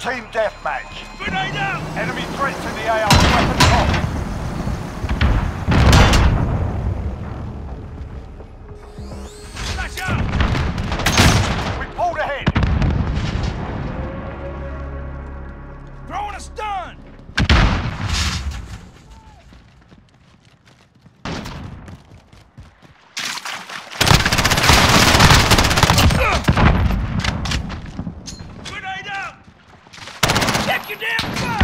Team Deathmatch. Grenade out! Enemy threats in the AR. Weapons off. Flash out! We pulled ahead. Throwing a stun! Grenade out! Check your damn fire!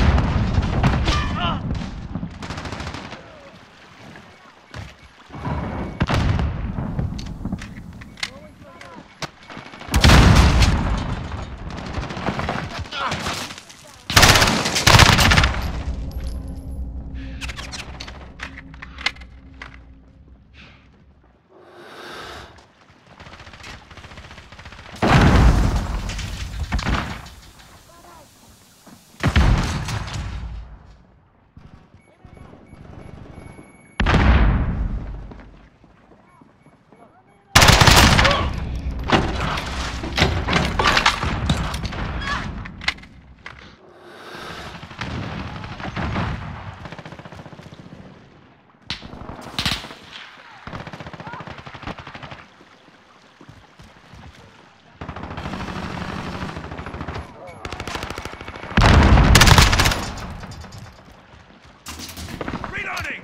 Reloading!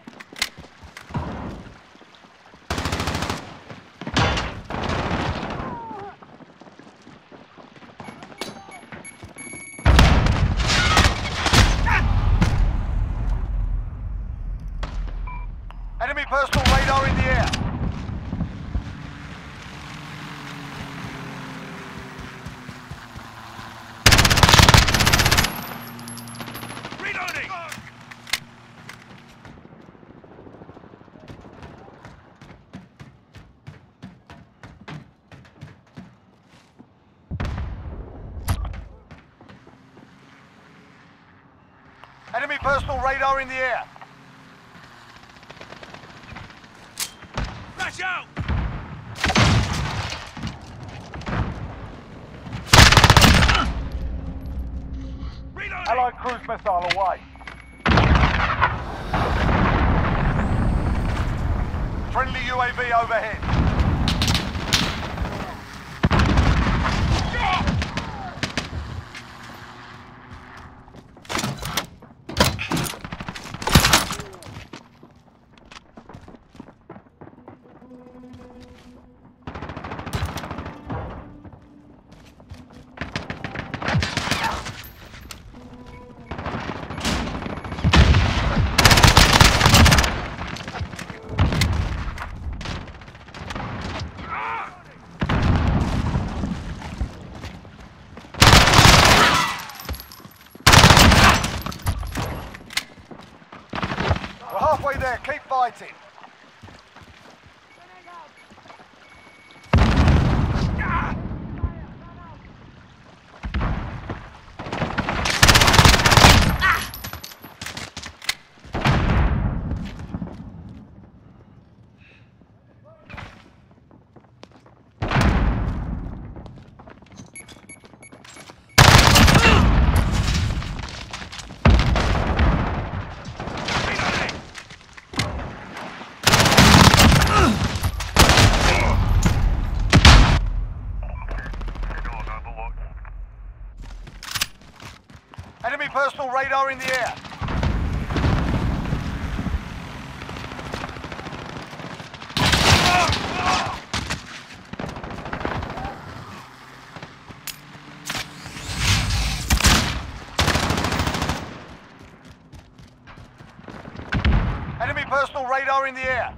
Enemy personal radar in the air. Reloading! Enemy personal radar in the air. Flash out! Reloading! Allied cruise missile away. Friendly UAV overhead. We're halfway there, keep fighting. Enemy personal radar in the air. Enemy personal radar in the air.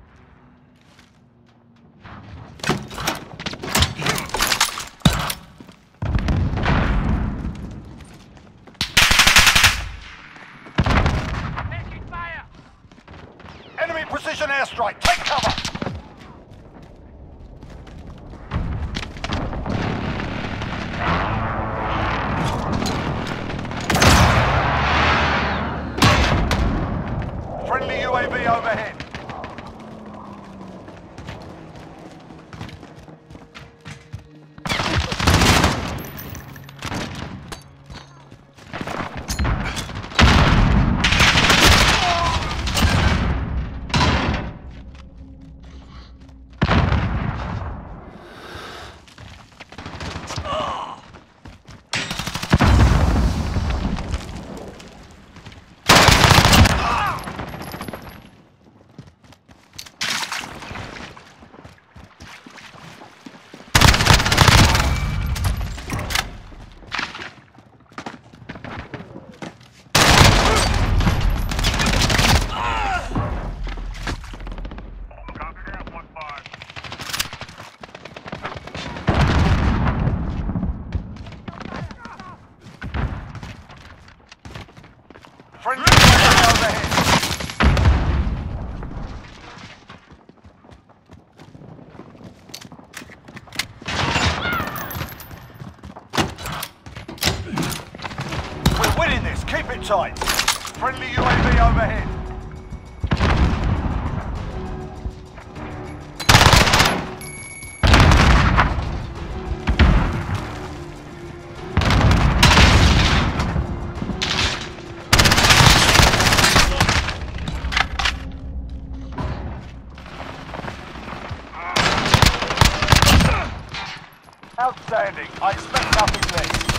Enemy precision airstrike. Take cover. Friendly UAV overhead. it tight. Friendly UAV overhead. Outstanding. I expect nothing less.